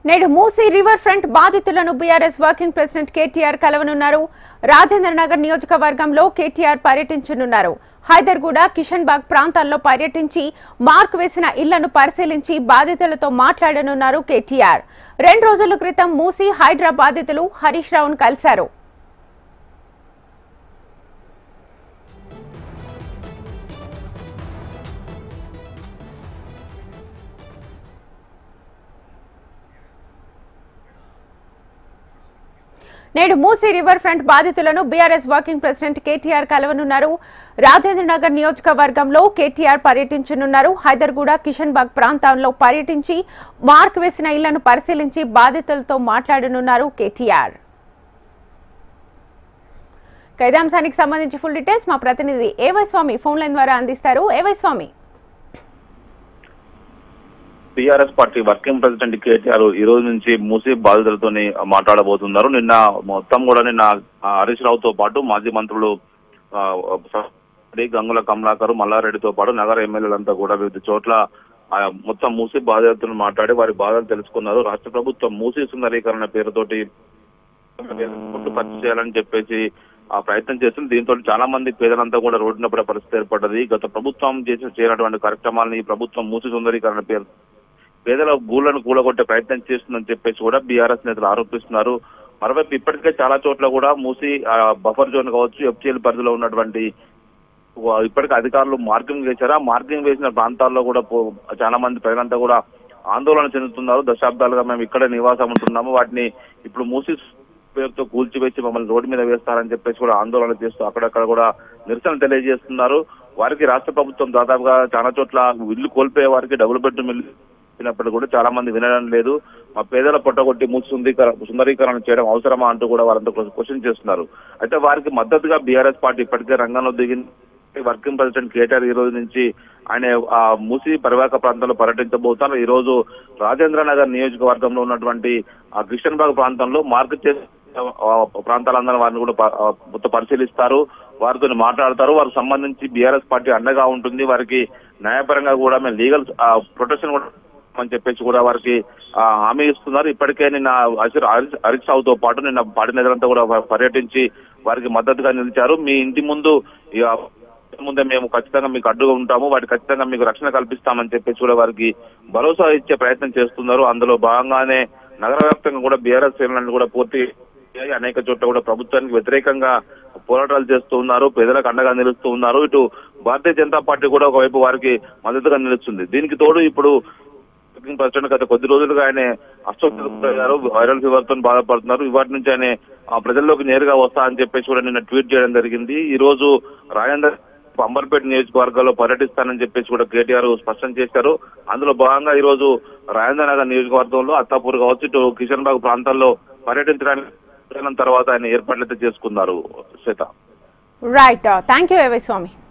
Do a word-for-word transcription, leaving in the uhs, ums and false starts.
నేడు Musi river front బాధితులను BRS working president KTR కలవనున్నారు. రాజేంద్ర నగర్ నియోజకవర్గంలో కేటీఆర్ పర్యటించనున్నారు. హైదర్గూడ, కిషన్ బాగ్ ప్రాంతాల్లో పర్యటించి మార్క్ వేసిన ఇళ్లను పరిశీలించి బాధితులతో మాట్లాడనున్నారు కేటీఆర్. రెండు రోజుల క్రితం మూసీ హైడ్రా బాధితులు హరీష్ రావును కలిశారు. నేడు మూసీ రివర్ ఫ్రంట్ బాధితులను బీఆర్ఎస్ వర్కింగ్ ప్రెసిడెంట్ కేటీఆర్ కలవనున్నారు. రాజేంద్ర నగర్ నియోజకవర్గంలో కేటీఆర్ పర్యటించనున్నారు. హైదర్గూడ, కిషన్ బాగ్ ప్రాంతాల్లో పర్యటించి మార్క్ వేసిన ఇళ్లను పరిశీలించి బాధితులతో మాట్లాడనున్నారు కేటీఆర్. ఖైదాంశానికి సంబంధించి ఫుల్ డీటెయిల్స్ మా ప్రతినిధి ఏవై స్వామి ఫోన్ లైన్ ద్వారా అందిస్తారు. AY Swamy, TRS party working president KTR ఈ రోజు నుంచి మూసీ బాధితులతో మాట్లాడబోతున్నారు. నిన్న మొత్తం కూడా నిన్న హరీష్ రావుతో పాటు మాజీ మంత్రులు గంగుల కమలాకర్, మల్లారెడ్డితో పాటు నగర ఎమ్మెల్యేలంతా కూడా వివిధ చోట్ల మొత్తం మూసీ బాధితులను మాట్లాడి వారి బాధలు తెలుసుకున్నారు. రాష్ట్ర ప్రభుత్వం మూసీ సుందరీకరణ పేరుతోటి ఖర్చు చేయాలని చెప్పేసి ఆ ప్రయత్నం చేస్తుంది. దీంతో చాలా మంది పేదలంతా కూడా రోడ్డున పడే పరిస్థితి ఏర్పడ్డది. గత ప్రభుత్వం చేసి చేయనటువంటి కార్యక్రమాలను ఈ ప్రభుత్వం మూసీ సుందరీకరణ పేరు పేదల గూళ్లను కూలగొట్టే ప్రయత్నం చేస్తుందని చెప్పేసి కూడా బీఆర్ఎస్ నేతలు ఆరోపిస్తున్నారు. మరోవైపు ఇప్పటికే చాలా చోట్ల కూడా మూసీ బఫర్ జోన్ కావచ్చు, ఎఫ్సీఎల్ పరిధిలో ఉన్నటువంటి ఇప్పటికే అధికారులు మార్కింగ్ వేశారు. ఆ మార్కింగ్ వేసిన ప్రాంతాల్లో కూడా చాలా మంది ప్రజలంతా కూడా ఆందోళన చెందుతున్నారు. దశాబ్దాలుగా మేము ఇక్కడే నివాసం ఉంటున్నాము, వాటిని ఇప్పుడు మూసీ పేరుతో కూల్చివేసి మమ్మల్ని రోడ్డు మీద వేస్తారని చెప్పేసి కూడా ఆందోళన చేస్తూ అక్కడక్కడ కూడా నిరసన తెలియజేస్తున్నారు. వారికి రాష్ట్ర ప్రభుత్వం దాదాపుగా చాలా చోట్ల ఇల్లు కోల్పోయే వారికి డబుల్ బెడ్రూమ్ ఇల్లు ఇచ్చినప్పుడు కూడా చాలా మంది వినడం లేదు. మా పేదల పొట్టగొట్టి మూసి సుందరీకరణ చేయడం అవసరమా అంటూ కూడా వారంతా క్వశ్చన్ చేస్తున్నారు. అయితే వారికి మద్దతుగా బీఆర్ఎస్ పార్టీ ఇప్పటికే రంగంలో దిగింది. వర్కింగ్ ప్రెసిడెంట్ కేటీఆర్ ఈ రోజు నుంచి ఆయన ఆ మూసీ పరివాహక ప్రాంతంలో పర్యటించబోతున్నారు. ఈ రోజు రాజేంద్ర నగర్ నియోజకవర్గంలో ఉన్నటువంటి ఆ కిషన్ బాగ్ ప్రాంతంలో మార్కెట్ చేసే ప్రాంతాలందరూ వారిని కూడా మొత్తం పరిశీలిస్తారు, వారితో మాట్లాడతారు. వారికి సంబంధించి బీఆర్ఎస్ పార్టీ అండగా ఉంటుంది. వారికి న్యాయపరంగా కూడా మేము లీగల్ ప్రొటెక్షన్ కూడా అని చెప్పేసి కూడా వారికి హామీ ఇస్తున్నారు. ఇప్పటికే నిన్న హరీష్ రావుతో పాటు నిన్న పార్టీ నేతలంతా కూడా పర్యటించి వారికి మద్దతుగా నిలిచారు. మీ ఇంటి ముందు ముందే మేము ఖచ్చితంగా మీకు అడ్డుగా ఉంటాము, వాటి ఖచ్చితంగా మీకు రక్షణ కల్పిస్తామని చెప్పేసి కూడా వారికి భరోసా ఇచ్చే ప్రయత్నం చేస్తున్నారు. అందులో భాగంగానే నగర వ్యాప్తంగా కూడా బీఆర్ఎస్ శ్రేణులను కూడా పూర్తి అనేక చోట్ల కూడా ప్రభుత్వానికి వ్యతిరేకంగా పోరాటాలు చేస్తూ ఉన్నారు, పేదలకు అండగా నిలుస్తూ ఉన్నారు. ఇటు భారతీయ జనతా పార్టీ కూడా ఒకవైపు వారికి మద్దతుగా నిలుస్తుంది. దీనికి తోడు ఇప్పుడు ప్రెసిడెంట్ గత కొద్ది రోజులుగా ఆయన అస్వస్థతయ్యారు, వైరల్ ఫీవర్ తో బాధపడుతున్నారు. ఇవాటి నుంచి ఆయన ప్రజల్లోకి నేరుగా వస్తా అని చెప్పేసి కూడా నిన్న ట్వీట్ చేయడం జరిగింది. ఈ రోజు రాజేంద్ర అంబర్పేట నియోజకవర్గాల్లో పర్యటిస్తానని చెప్పేసి కూడా కేటీఆర్ స్పష్టం చేశారు. అందులో భాగంగా ఈ రోజు రాజేంద్ర నగర్ నియోజకవర్గంలో అత్తాపూర్ కావచ్చు, ఇటు కిషన్ బాగ్ ప్రాంతాల్లో పర్యటించడానికి తర్వాత ఆయన ఏర్పాట్లు అయితే చేసుకున్నారు. Shweta, right, thank you AY Swamy.